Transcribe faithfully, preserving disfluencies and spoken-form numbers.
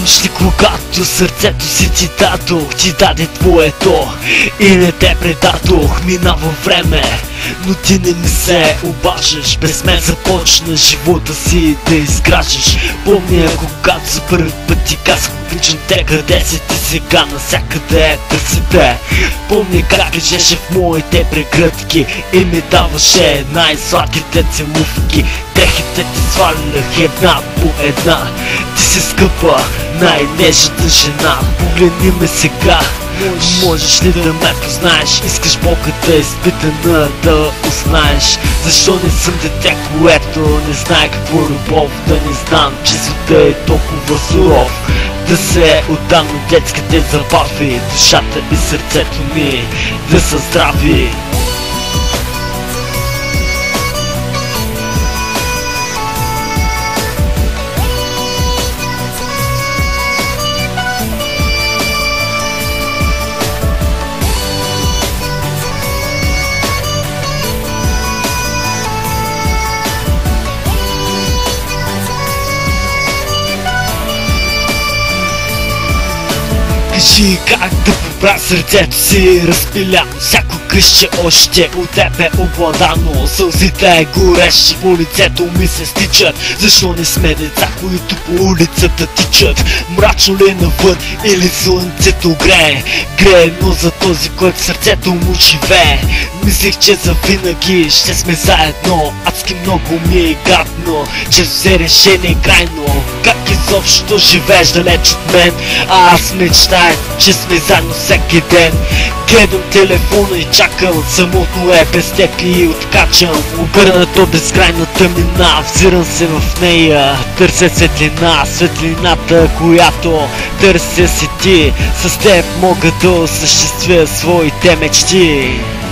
Помниш ли когато сърцето си ти дадох, ти даде твоето и не те предадох? Минава време, но ти не ми се обаждаш. Без мен започна живота си да изграждаш. Помня когато за първи път ти казах обичам те, къде си ти сега, навсякъде търси те. Помня как лежеше в моите прегръдки и ми даваше най-сладките целувки. Дрехите ти свалях една по една. Ти си скъпа, най-нежната жена. Погледни ме сега, можеш ли да ме познаеш? Искаш болката изпитана да узнаеш. Защо не съм дете, което не знае какво любов? Да не знам, че света е толкова суров. Да се отдам на детските забави, душата и сърцето ми да са здрави. Кажи как да побра сърцето си разпиляно. Всяко къще още от тебе обладано. Сълзите горещи по лицето ми се стичат. Защо не сме деца, които по улицата тичат? Мрачно ли навън или слънцето грее? Грее, но за този, който сърцето му живее. Мислих, че завинаги ще сме заедно. Адски много ми е гадно, че взе решение крайно. Как изобщо живееш далеч от мен? А аз мечтая, че сме заедно всеки ден. Гледам телефона и чакам, самотно е без теб и откачам. Обърнато безкрайна тъмнина, взирам се в нея, търся светлина. Светлината, която търся си ти. С теб мога да осъществя своите мечти.